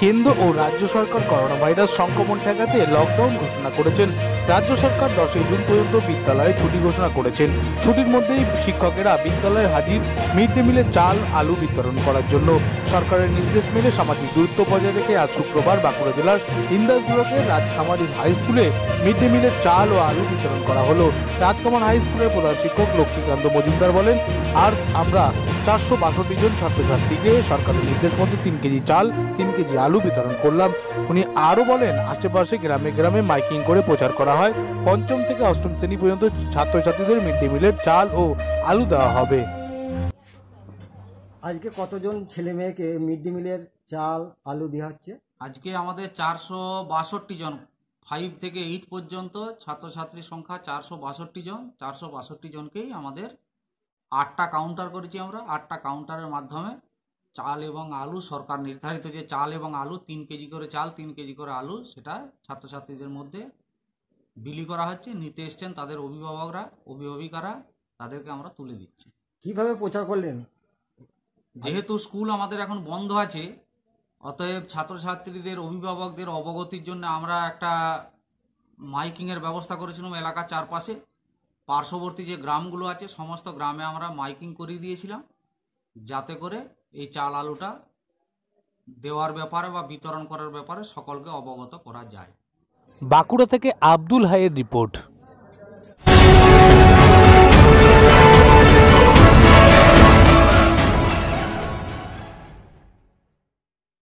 কেন্দ্র ও রাজ্য সরকার corona virus সংক্রমণ ঠেকাতে লকডাউন ঘোষণা করেছেন। রাজ্য সরকার 10 জুন পর্যন্ত বিদ্যালয়ে ছুটি ঘোষণা করেছেন। ছুটির মধ্যেই শিক্ষকেরা বিদ্যালয়ে হাজির মিড ডে মিলে চাল আলু বিতরণ করার জন্য। সরকারের নির্দেশ মেনে সামাজিক দূরত্ব বজায় রেখে আজ শুক্রবার বাঁকুড়া জেলার ইন্দাস ব্লকের রাজখামারি হাই স্কুলে মিড ডে মিলের চাল ও আলু বিতরণ করা হলো। রাজখামার হাই স্কুলের প্রধান শিক্ষক লক্ষ্মীকান্ত মজুমদার বলেন, আর আমরা 462 জন ছাত্রছাত্রীকে সরকারের নির্দেশ মতো 3 কেজি চাল 3 কেজি আলু বিতরণ করলাম। উনি আরো বলেন, আশেপাশে গ্রামে গ্রামে মাইকিং করে প্রচার করা হয়। 5ম থেকে 8ম শ্রেণী পর্যন্ত ছাত্রছাত্রীদের মিড ডে মিলের চাল ও আলু দেওয়া হবে। আজকে কতজন ছেলে মেয়েকে মিড ডে মিলের চাল আলু দেওয়া হচ্ছে? আজকে আমাদের 462 জন 5 থেকে 8 পর্যন্ত ছাত্রছাত্রীর সংখ্যা 462 জন। 462 জনকেই আমাদের 8টা কাউন্টার করেছি আমরা। 8টা কাউন্টারের মাধ্যমে চাল এবং আলু, সরকার নির্ধারিত যে চাল এবং আলু 3 কেজি করে চাল 3 কেজি করে আলু, সেটা ছাত্রছাত্রীদের মধ্যে বিলি করা হচ্ছে। নিতে এসছেন তাদের অভিভাবিকারা, তাদেরকে আমরা তুলে দিচ্ছি। কিভাবে প্রচার করলেন? যেহেতু স্কুল আমাদের এখন বন্ধ আছে, অতএব ছাত্রছাত্রীদের অভিভাবকদের অবগতির জন্য আমরা একটা মাইকিংয়ের ব্যবস্থা করেছিলাম। এলাকার চারপাশে পার্শ্ববর্তী যে গ্রামগুলো আছে সমস্ত গ্রামে আমরা মাইকিং করিয়ে দিয়েছিলাম, যাতে করে এই চাল আলুটা দেওয়ার ব্যাপারে বা বিতরণ করার ব্যাপারে সকলকে অবগত করা যায়। বাঁকুড়া থেকে আব্দুল হাইয়ের রিপোর্ট।